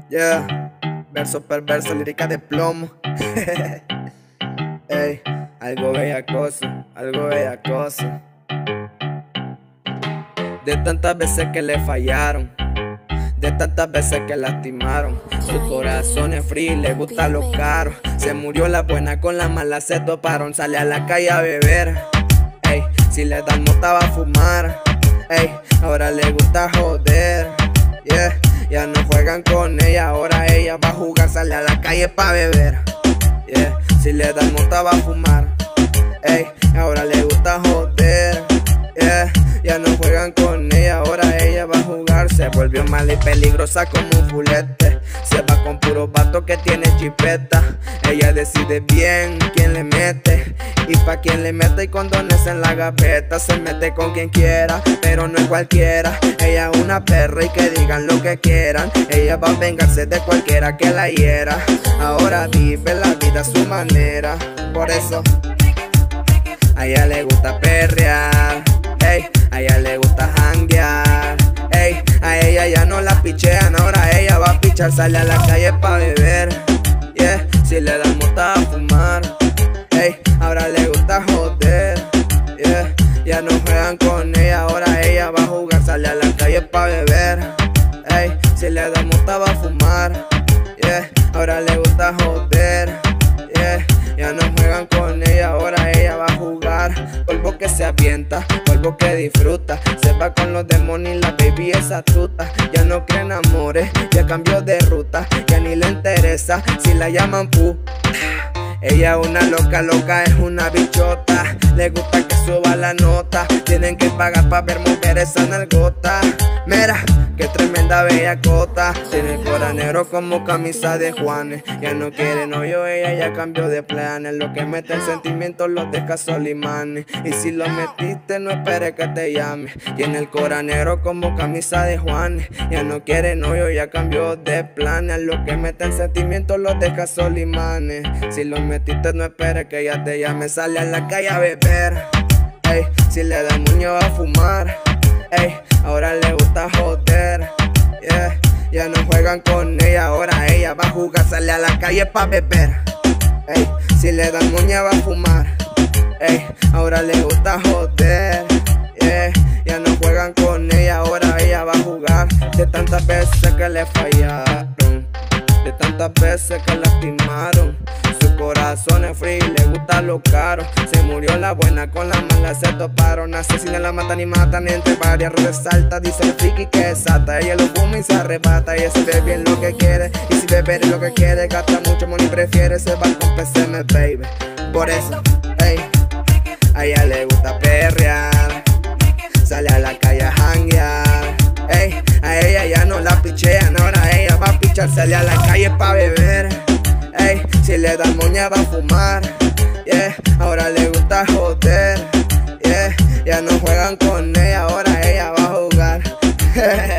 Yeah, verso perverso, lírica de plomo. Ey, algo bellacoso, algo bellacoso. De tantas veces que le fallaron, de tantas veces que lastimaron, su corazón es frío y le gusta lo caro. Se murió la buena, con la mala se toparon. Sale a la calle a beber, ey, si le dan mota va a fumar. Ey, ahora le gusta joder, yeah. Ya no juegan con ella, ahora ella va a jugar. Sale a la calle pa' beber, yeah. Si le dan mota va a fumar. Ey, ahora le gusta joder, yeah. Ya no juegan con ella, ahora ella va a jugar. Se volvió mala y peligrosa como un fulete. Se va con puros vatos que tiene chipeta. Ella decide bien quién le mete y pa' quién le mete, y condones en la gaveta. Se mete con quien quiera, pero no es cualquiera. Ella es una perra y que digan lo que quieran. Ella va a vengarse de cualquiera que la hiera. Ahora vive la vida a su manera. Por eso a ella le gusta perrear, ey, a ella le gusta janguear, ey, a ella ya no la pichean, ahora ella va a pichar. Sale a la calle pa' beber, yeah. Si le dan mota a fumar, ey, ahora le gusta joder, yeah. Ya no juegan con ella, ahora ella va a jugar. Sale a la calle pa' beber, ey, si le dan mota va a fumar, yeah. Ahora le gusta joder, yeah. Ya no juegan con ella, ahora ella va a jugar. Polvo que se avienta, polvo que disfruta. Se va con los demonios y la baby es astuta. Ya no creen amores, ya cambió de ruta. Ya ni le interesa si la llaman pu. Ella es una loca, loca, es una bichota. Le gusta que suba la nota. Tienen que pagar pa' ver mover esa nalgota. Mira, qué tremenda bellacota. Tiene el corazón negro como camisa de Juanes. Ya no quiere novio, ella ya cambió de planes. Lo que mete el sentimiento los deja solimanes. Y si lo metiste no esperes que te llame. Tiene el corazón negro como camisa de Juanes. Ya no quiere novio, ya cambió de planes. Lo que mete el sentimiento los deja solimanes. Si lo metiste no esperes que ella te llame. Sale a la calle a beber, ey, si le da muño va a fumar, ey, ahora le gusta joder, yeah. Ya no juegan con ella, ahora ella va a jugar. Sale a la calle pa' beber, ey, si le dan muña va a fumar, ey, ahora le gusta joder, yeah. Ya no juegan con ella, ahora ella va a jugar. De tantas veces que le fallaron, de tantas veces que lastimaron, su corazón es frío y le gusta lo caro. Se murió la buena, con la mala se toparon. Asesinan, la matan y matan, entre varias resalta. Dice el friki que es sata, ella lo fuma y se arrebata. Ella se ve bien lo que quiere, y si beber es lo que quiere. Gasta mucho money, prefiere, se va con PCM, baby. Por eso, ey, a ella le gusta perrear. Sale a la calle a janguear, ey, a ella ya no la pichean, ahora ella va a pichar. Sale a la calle pa' beber, ey, si le dan moña va a fumar, yeah. Ahora le gusta joder, yeah. Ya no juegan con ella, ahora ella va a jugar.